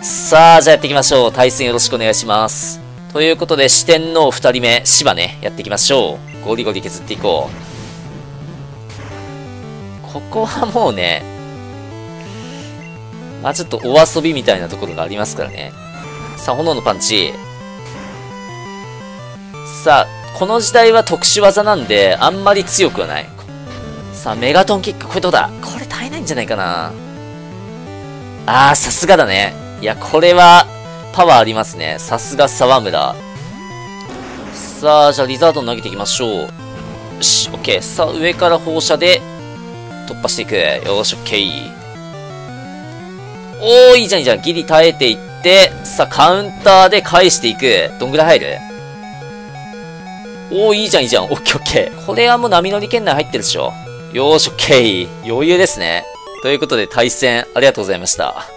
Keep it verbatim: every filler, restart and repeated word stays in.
さあ、じゃあやっていきましょう。対戦よろしくお願いします。ということで、四天王二人目、芝ね、やっていきましょう。ゴリゴリ削っていこう。ここはもうね、まあちょっとお遊びみたいなところがありますからね。さあ、炎のパンチ。さあ、この時代は特殊技なんで、あんまり強くはない。さあ、メガトンキック、これどうだ？これ耐えないんじゃないかな。あー、さすがだね。いや、これは、パワーありますね。さすが沢村。さあ、じゃあ、リザードン投げていきましょう。よし、オッケー。さあ、上から放射で、突破していく。よーし、オッケー。おー、いいじゃん、いいじゃん。ギリ耐えていって、さあ、カウンターで返していく。どんぐらい入る？おー、いいじゃん、いいじゃん。オッケー、オッケー。これはもう波乗り圏内入ってるでしょ。よーし、オッケー。余裕ですね。ということで、対戦、ありがとうございました。